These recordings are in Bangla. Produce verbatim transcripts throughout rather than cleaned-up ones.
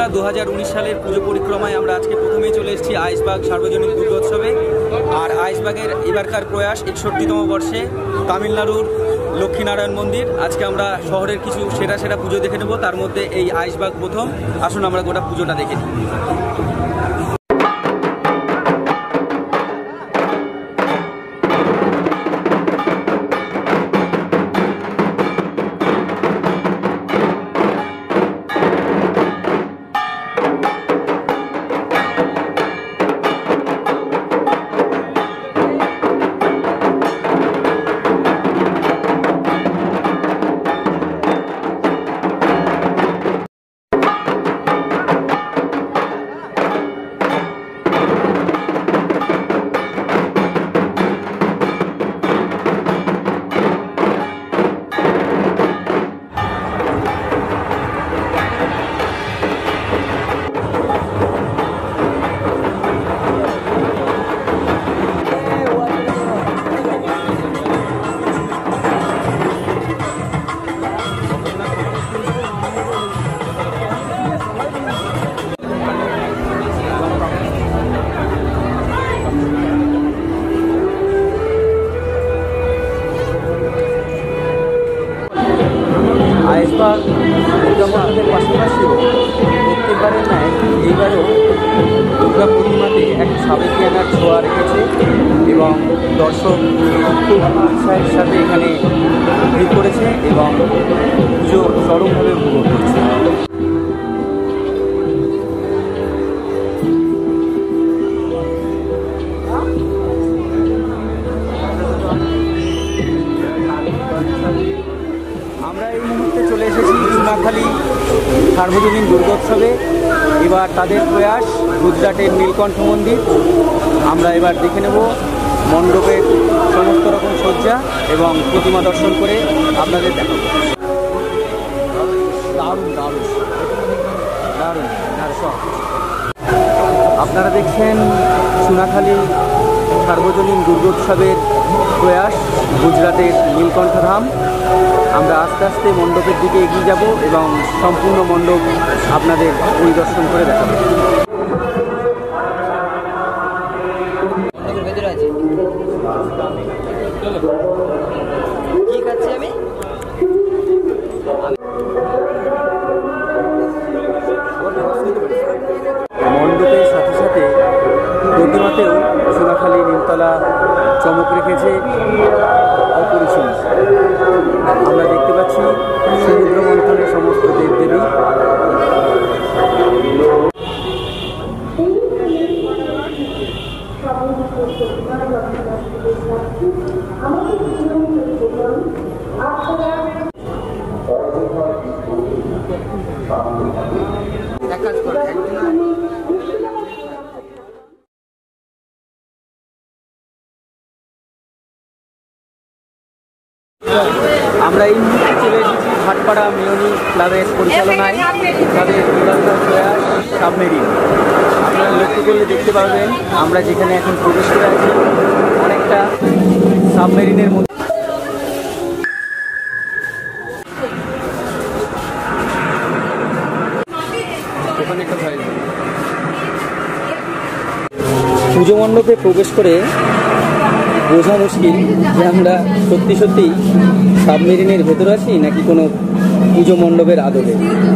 বন্ধুরা, দু হাজার উনিশ সালের পুজো পরিক্রমায় আমরা আজকে প্রথমেই চলে এসেছি আইসবাগ সার্বজনীন দুর্গোৎসবে। আর আইসবাগের এবারকার প্রয়াস একষট্টিতম বর্ষে তামিলনাড়ুর লক্ষ্মীনারায়ণ মন্দির। আজকে আমরা শহরের কিছু সেরা সেরা পুজো দেখে নেব, তার মধ্যে এই আইসবাগ প্রথম। আসুন আমরা গোটা পুজোটা দেখে নিই। আইসবাগ দুর্গামণ্ডপের পাশাপাশিও প্রত্যেকবারের ন্যায় এইবারও দুর্গা প্রতিমাতে এক সাবেকিয়ানার ছোঁয়া রেখেছে এবং দর্শক খুব উৎসাহের সাথে এখানে ভিড় করেছে এবং পুজো চরমভাবে উপভোগ করছে। আমরা এই মুহূর্তে চলে এসেছি চুনাখালী সার্বজনীন দুর্গোৎসবে। এবার তাদের প্রয়াস গুজরাটের নীলকণ্ঠ মন্দির। আমরা এবার দেখে নেব মণ্ডপের সমস্ত রকম সজ্জা এবং প্রতিমা দর্শন করে আপনাদের দেখাবো। দারুণ দারুণ দারুণ দারুণ। আপনারা দেখছেন চুনাখালী সার্বজনীন দুর্গোৎসবের প্রয়াস গুজরাটের নীলকণ্ঠ ধাম। আমরা আস্তে আস্তে মণ্ডপের দিকে এগিয়ে যাব এবং সম্পূর্ণ মণ্ডপ আপনাদের পরিদর্শন করে দেখাবো। কি খাচ্ছি আমি? মণ্ডপের সাথে সাথে প্রতিমাতেও চুনাখালী নিমতলা চমক রেখেছে অপরিসীম। আমরা দেখতে পাচ্ছি সমুদ্র মন্থনের সমস্ত দেবদেবী। আমরা এই মুহূর্তে চলে এসেছি ভাটপাড়া মিলনী ক্লাবের পরিচালনায় তাদের প্রয়াস সাবমেরিন। আপনারা লক্ষ্য করলে দেখতে পাবেন আমরা যেখানে এখন প্রবেশ করে আছি অনেকটা সাবমেরিনের মধ্যে। পুজো মণ্ডপে প্রবেশ করে বোঝা মুশকিল যে আমরা সত্যি সত্যি সাবমেরিনের ভেতরে আছি নাকি কোনো পুজো মণ্ডপের আদলে।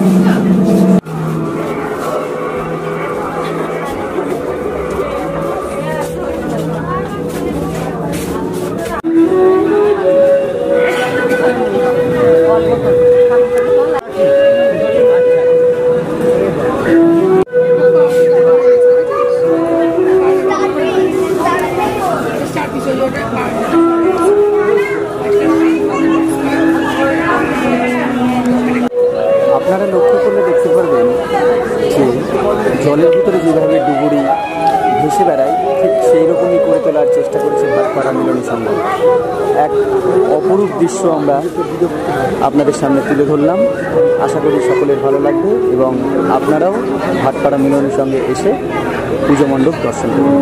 আপনারা লক্ষ্য করলে দেখতে পারবেন যে জলের ভিতরে যেভাবে ডুবুরি ভেসে বেড়ায় ঠিক সেই রকমই করে তোলার চেষ্টা করেছে ভাটপাড়া মিলনী সংঘ। এক অপরূপ দৃশ্য আমরা আপনাদের সামনে তুলে ধরলাম। আশা করি সকলের ভালো লাগবে এবং আপনারাও ভাটপাড়া মিলনের সঙ্গে এসে পুজো মণ্ডপ দর্শন করুন।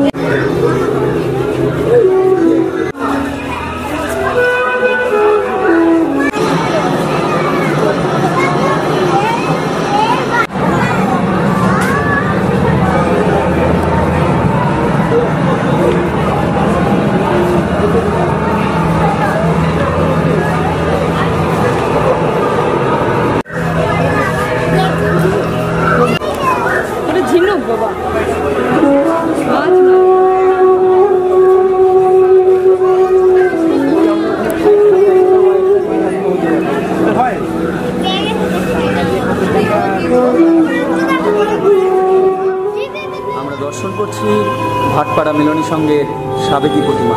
করছি ভাটপাড়া মিলনী সংঘের সাবেকি প্রতিমা।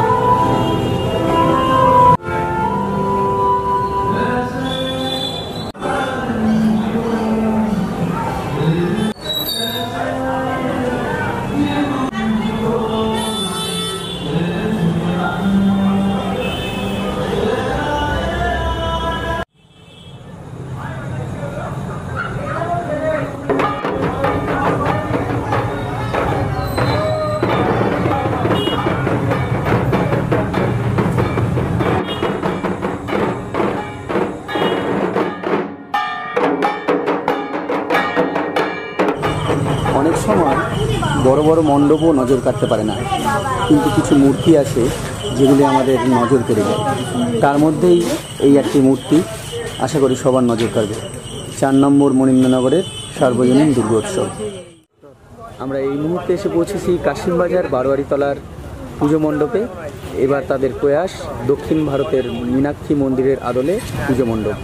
অনেক সময় বড় বড় মণ্ডপও নজর কাটতে পারে না, কিন্তু কিছু মূর্তি আছে যেগুলি আমাদের নজর কেড়ে যায়। তার মধ্যেই এই একটি মূর্তি, আশা করি সবার নজর কাড়বে। চার নম্বর মনীন্দ্রনগরের সার্বজনীন দুর্গোৎসব। আমরা এই মুহূর্তে এসে পৌঁছেছি কাশিমবাজার বারোয়ারিতলার পুজো মণ্ডপে। এবার তাদের প্রয়াস দক্ষিণ ভারতের মীনাক্ষী মন্দিরের আদলে পুজো মণ্ডপ।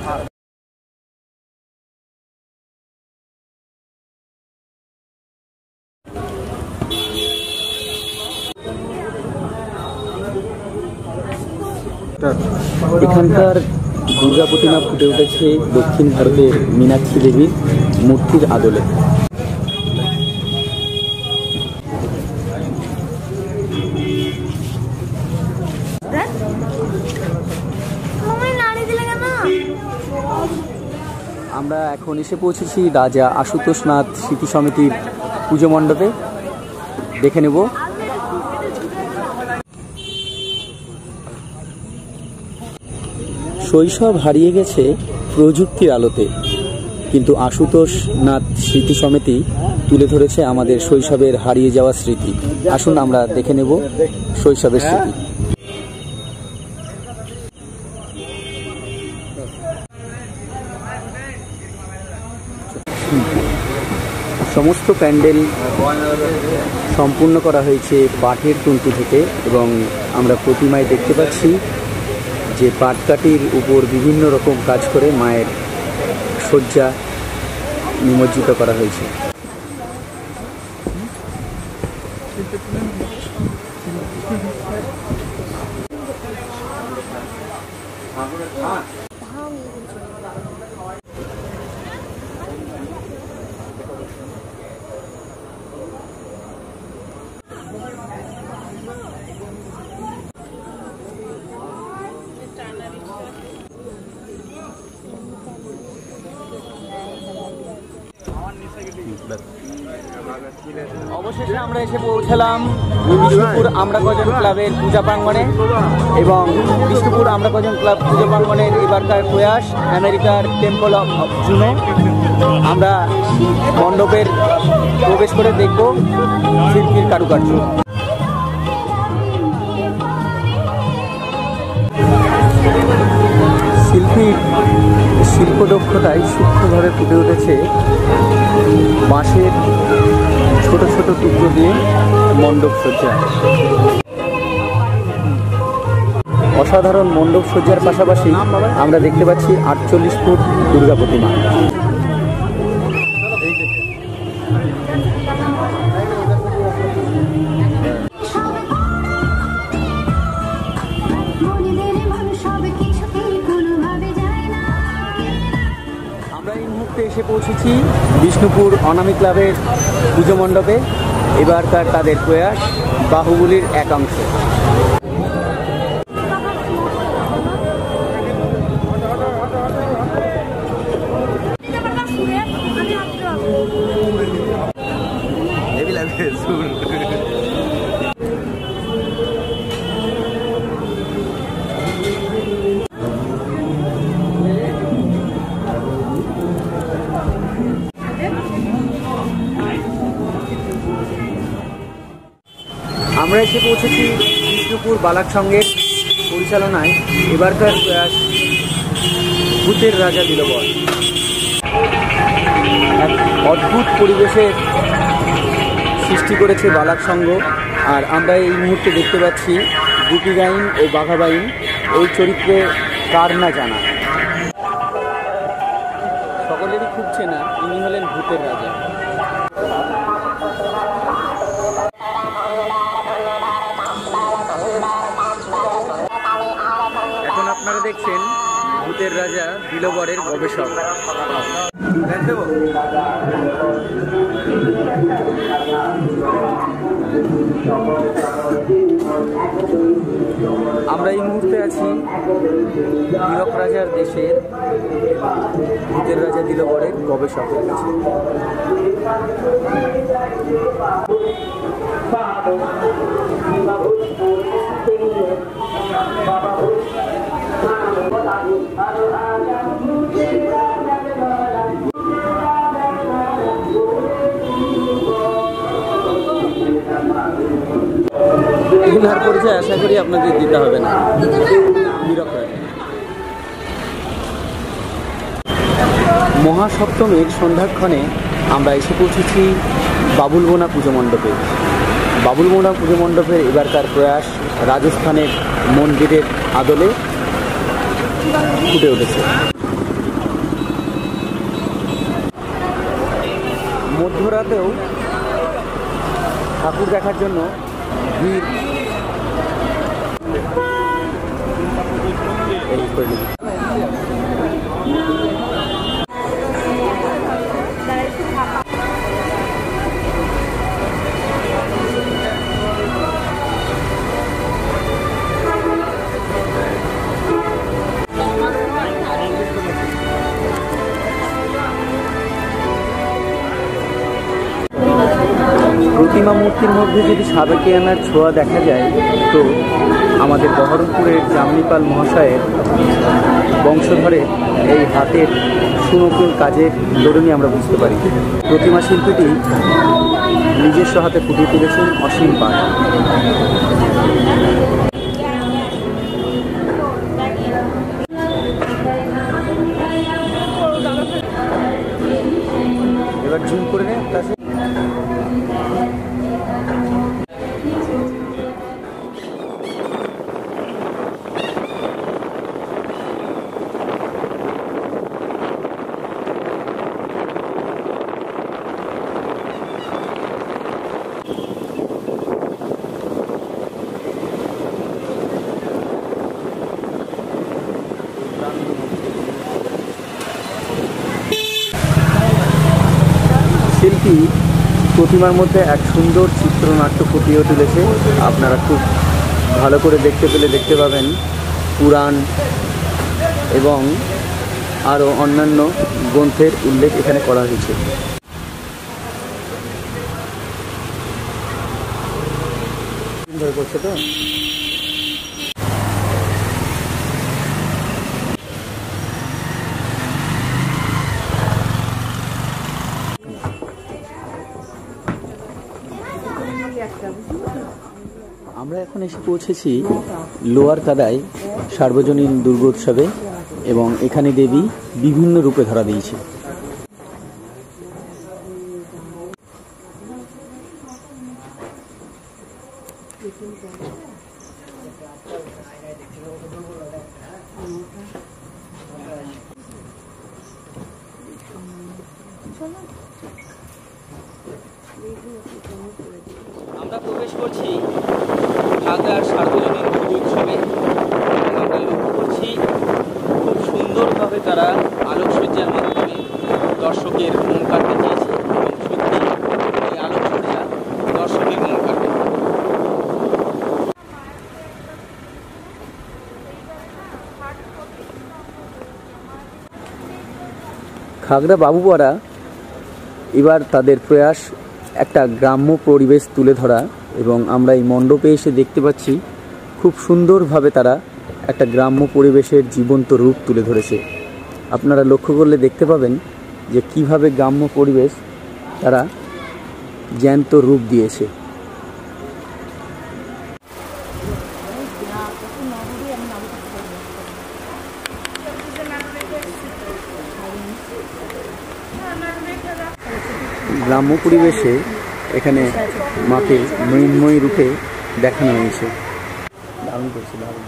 এখানকার দুর্গা প্রতিমা ফুটে উঠেছে দক্ষিণ ভারতের মীনাক্ষী দেবীর মূর্তির আদলে। আমরা এখন এসে পৌঁছেছি রাজা আশুতোষ নাথ স্মৃতি সমিতির পুজো মণ্ডপে। দেখে নেব। শৈশব হারিয়ে গেছে প্রযুক্তির আলোতে, কিন্তু আশুতোষ নাথ স্মৃতি সমিতি তুলে ধরেছে আমাদের শৈশবের হারিয়ে যাওয়া স্মৃতি। আসুন আমরা দেখে নেব শৈশবের স্মৃতি। সমস্ত প্যান্ডেল সম্পূর্ণ করা হয়েছে পাটের তন্তু থেকে, এবং আমরা প্রতিমায় দেখতে পাচ্ছি যে পাটকাঠির উপর বিভিন্ন রকম কাজ করে মায়ের সজ্জা নিমজ্জিত করা হয়েছে। অবশেষে আমরা এসে পৌঁছালাম বিষ্ণুপুর আমরা কজন ক্লাবের পূজা প্রাঙ্গণে, এবং বিষ্ণুপুর আমরা কজন ক্লাব পূজা প্রাঙ্গণের এবারকার প্রয়াস আমেরিকার টেম্পল অফ জুনো। আমরা মণ্ডপের প্রবেশ করে দেখব শিল্পীর কারুকার্য। শিল্পীর শিল্পদক্ষতায় সূক্ষ্মভাবে ফুটে উঠেছে বাঁশের ছোট ছোট টুকরো দিয়ে মণ্ডপ সজ্জা। অসাধারণ মণ্ডপ সজ্জার পাশাপাশি আমরা দেখতে পাচ্ছি আটচল্লিশ ফুট দুর্গা প্রতিমা। আমরা এই মুহূর্তে এসে পৌঁছেছি বিষ্ণুপুর অনামী ক্লাবের পুজো মণ্ডপে। এবারকার তাদের প্রয়াস বাহুবলীর একাংশ। আমরা এসে পৌঁছেছি বিষ্ণুপুর বালাক সংঘের পরিচালনায় এবারকার প্রয়াস ভূতের রাজা দিলবর। এক অদ্ভুত পরিবেশের সৃষ্টি করেছে বালাক সংঘ। আর আমরা এই মুহূর্তে দেখতে পাচ্ছি গুপি গাইন ও বাঘা বাইন এই চরিত্রে কার না জানা, সকলেরই খুব চেনা। ইনি হলেন ভূতের রাজা। দেখছেন ভূতের রাজা দিলবরের গবেষক। আমরা এই মুহূর্তে আছি হীরক রাজার দেশের ভূতের রাজা দিলবরের গবেষকের কাছে। এগুলার পরিচয় আশা করি আপনাদের দিতে হবে না। মহাসপ্তমীর সন্ধ্যাক্ষণে আমরা এসে পৌঁছেছি বাবুলবোনা পুজো মণ্ডপে। বাবুলবোনা পুজো মণ্ডপের এবারকার প্রয়াস রাজস্থানের মন্দিরের আদলে ফুটে উঠেছে। মধ্যরাতেও ঠাকুর দেখার জন্য ভিড় প্রতিমা মূর্তির মধ্যে যদি সাবেকিয়ানার ছোঁয়া দেখা যায় তো আমাদের বহরমপুরের জামনিপাল মহাশয়ের বংশধরের এই হাতের সুনকুল কাজের দরুনই আমরা বুঝতে পারি। প্রতিমা শিল্পীটি নিজস্ব হাতে ফুটিয়ে তুলেছেন অসীম পাঠ। এবার জুম করে নেন কাছে। শিল্পী প্রতিমার মধ্যে এক সুন্দর চিত্রনাট্য ফুটিয়ে তুলেছে। আপনারা খুব ভালো করে দেখতে পেলে দেখতে পাবেন পুরাণ এবং আরও অন্যান্য গ্রন্থের উল্লেখ এখানে করা হয়েছে। করছে তো আমরা এখন এসে পৌঁছেছি লোয়ার কাদায় সার্বজনীন দুর্গোৎসবে এবং এখানে দেবী বিভিন্ন রূপে ধরা দিয়েছে। আমরা প্রবেশ করছি ঢাকার সার্বজনীন দুর্গোৎসবে এবং আমরা লক্ষ্য করছি খুব সুন্দরভাবে তারা আলোকসজ্জার মাধ্যমে দর্শকের মন কাটতে চেয়েছে এবং সত্যি এই আলোকসজ্জা দর্শকের মন কাটবে। খাগড়া বাবুপাড়া এবার তাদের প্রয়াস একটা গ্রাম্য পরিবেশ তুলে ধরা এবং আমরা এই মণ্ডপে এসে দেখতে পাচ্ছি খুব সুন্দরভাবে তারা একটা গ্রাম্য পরিবেশের জীবন্ত রূপ তুলে ধরেছে। আপনারা লক্ষ্য করলে দেখতে পাবেন যে কিভাবে গ্রাম্য পরিবেশ তারা জ্যান্ত রূপ দিয়েছে। গ্রাম্য পরিবেশে এখানে মাকে মৃন্ময়ী রূপে দেখানো হয়েছে। দারুণ করছে, দারুণ।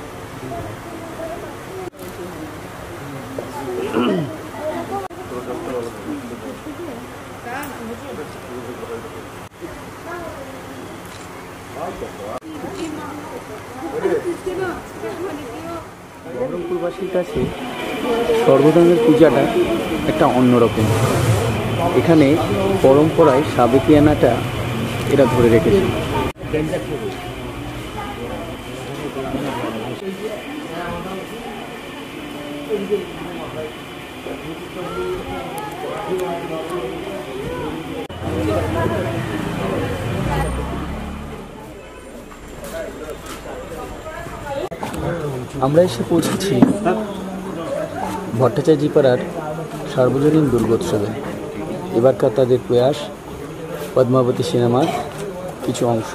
বহরমপুরবাসীর কাছে সর্বধর্মের পূজাটা একটা অন্যরকম। এখানে পরম্পরায় সাবেকিয়ানাটা এরা ধরে রেখেছে। আমরা এসে পৌঁছেছি ভট্টাচার্যপাড়ার সার্বজনীন দুর্গোৎসবে। এবারকার তাদের প্রয়াস পদ্মাবতী সিনেমার কিছু অংশ।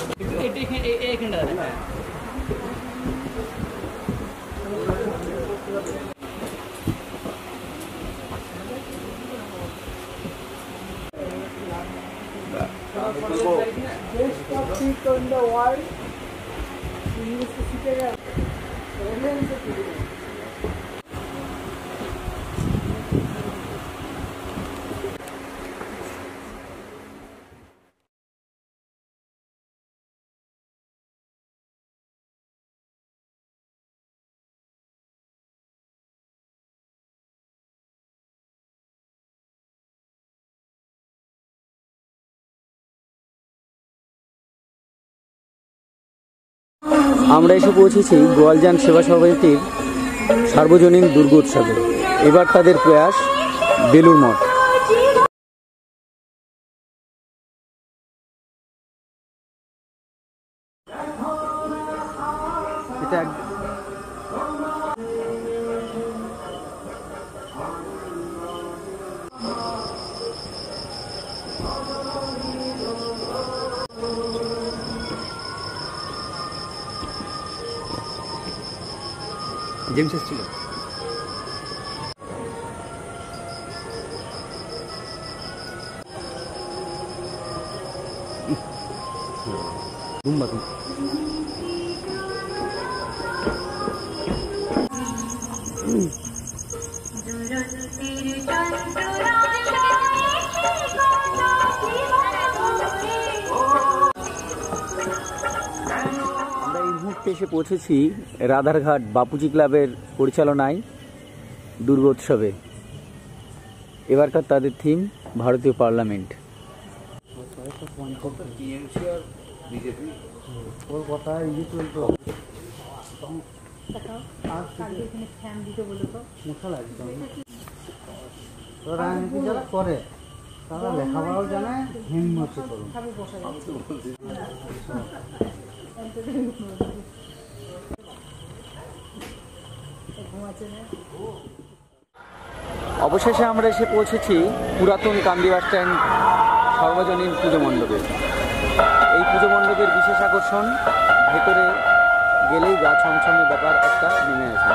আমরা এসে পৌঁছেছি গোয়ালজান সেবা সমিতির সার্বজনীন দুর্গোৎসবে। এবার তাদের প্রয়াস বেলুর মঠ। এটা জেমস ছিল। দুম্বা এসে পৌঁছেছি রাধারঘাট বাপুজি ক্লাবের পরিচালনায় দুর্গোৎসবে। এবারকার তাদের থিম ভারতীয় পার্লামেন্ট। করে তারা লেখাপড়াও জানে, হিম্মত করুন। অবশেষে আমরা এসে পৌঁছেছি পুরাতন কান্দি বাস স্ট্যান্ড সর্বজনীন পুজো মণ্ডপে। এই পুজো মণ্ডপের বিশেষ আকর্ষণ, ভেতরে গেলেই গা ছমছমের ব্যাপার একটা নেমে আসে।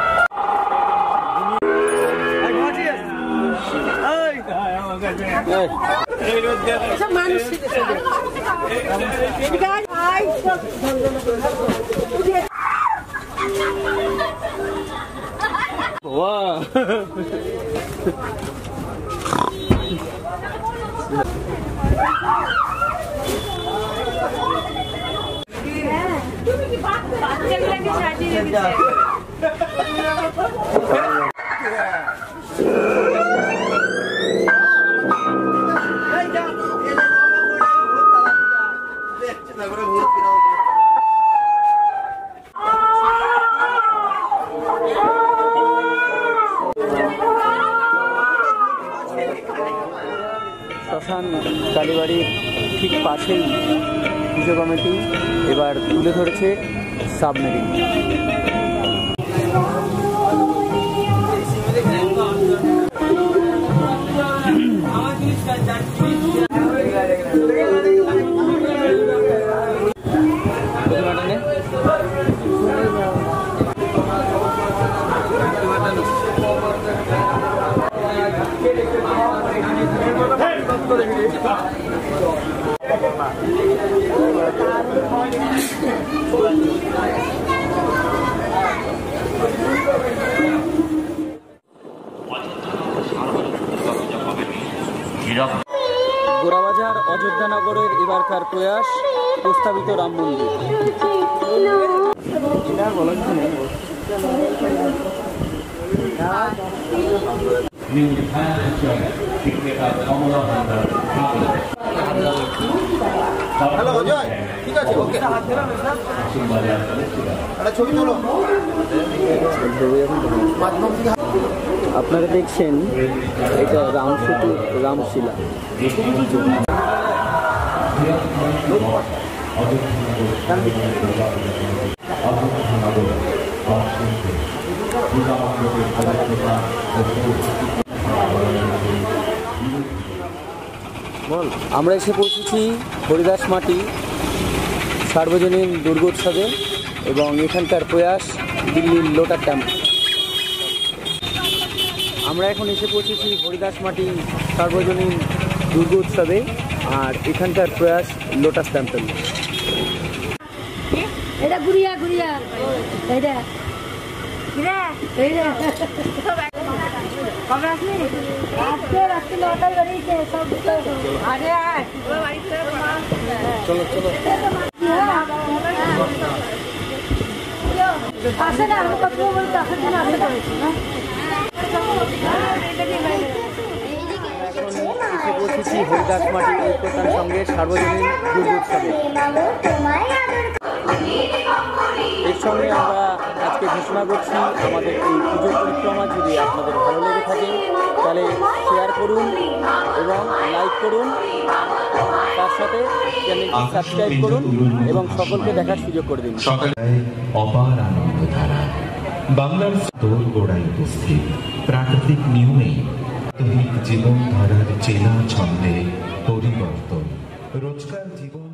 শ্মশান কালীবাড়ির ঠিক পাশেই পুজো কমিটি এবার তুলে ধরেছে সাবমেরিন। গোড়াবাজার অযোধ্যানগরের এবারকার প্রয়াস প্রস্তাবিত রাম মন্দির। হ্যালো অজয়, ঠিক আছে, ওকে, একটা ছবি তোলো। আপনারা দেখছেন এটা রামসেতু রামশিলা। আমরা এসে পৌঁছেছি হরিদাস মাটি সার্বজনীন দুর্গোৎসবে এবং এখানকার প্রয়াস দিল্লির লোটাস টেম্পল। আমরা এখন এসে পৌঁছেছি হরিদাস মাটি সার্বজনীন দুর্গোৎসবে আর এখানকার প্রয়াস লোটাস টেম্পল। এটা গুড়িয়া গুড়িয়া এইটা এইটা কবে আসলি? আজকে রাত্রি নটায় বেরিয়েছে সব। আরে চলো চলো আসে না, আমি কত বলতে আসে না, আসে না। এসে পৌঁছেছি হরিদাস মাটি ঐক্যতার সঙ্গে সার্বজনীন দুর্গোৎসবে। এর সঙ্গে আমরা আজকে ঘোষণা করছি আমাদের এই পুজো পরিক্রমা যদি আপনাদের ভালো লেগে থাকে তাহলে শেয়ার করুন এবং লাইক করুন, তার সাথে চ্যানেলটি সাবস্ক্রাইব করুন এবং সকলকে দেখার সুযোগ করে দিন। অপার আনন্দ ধারা বাংলার দোল গোড়ায় উপস্থিত প্রাকৃতিক নিয়মে আধুনিক জীবন ধারার চেনা ছন্দে পরিবর্তন রোজকার জীবন